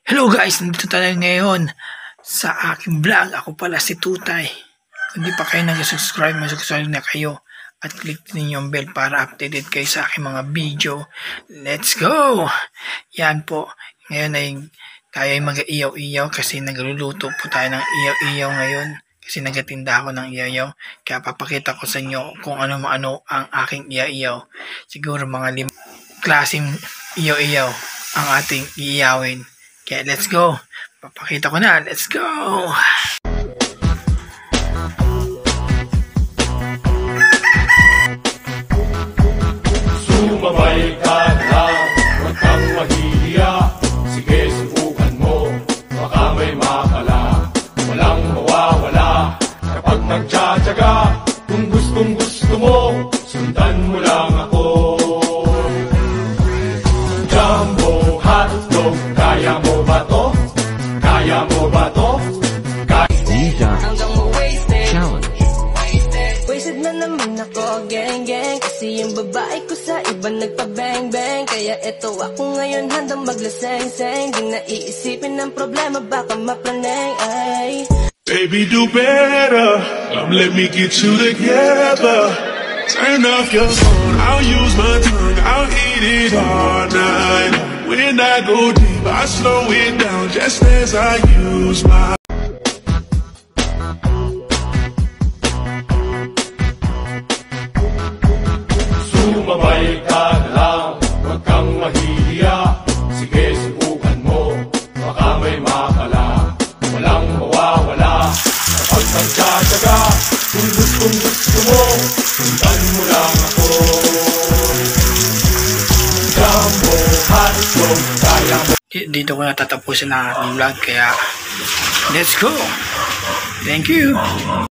Hello guys, nandito tayo ngayon sa aking vlog. Ako pala si Tutay. Kung di pa kayo nag-subscribe, mag-subscribe na kayo at click din yung bell para updated kayo sa aking mga video. Let's go! Yan po. Ngayon ay tayo ay mag-iyaw-iyaw kasi nagluluto po tayo ng iyaw-iyaw ngayon. Kasi nagatinda ako ng iyaw-iyaw. Kaya papakita ko sa inyo kung ano-ano ang aking iyaw-iyaw. Siguro mga 5 klaseng iyaw-iyaw ang ating iiyawin. Okay, let's go. Papakita ko na. Let's go. Sumabay ka lang, huwag kang mahihiya. Sige, subukan mo, baka may makala. Walang mawawala kapag nagtsatsaga. Kung gustong gusto mo, sundan mo lang ako. Jumbo hotdog, kaya mo ba to? Kaya mo ba to? Hanggang ma-wasted Challenge. Wasted na naman ako, gang gang. Kasi yung babae ko sa iba nagpa-bang-bang. Kaya eto ako ngayon handang maglaseng-seng. Di na iisipin ng problema, baka maplaneng ay. Baby, do better. Let me get you together. Turn off your phone, I'll use my tongue, I'll eat it all night. When I go deep, I slow it down just as I use my. Sumabay ka lang, huwag kang mahihiya. Sige, subukan mo, baka may makala. Walang mawawala kapag nagtsatsaga. Kung gustong gusto mo, sundan mo lang ako. Jumbo hotdog, kaya mo. Dito ko natatapusin ang aking vlog. Kaya let's go. Thank you.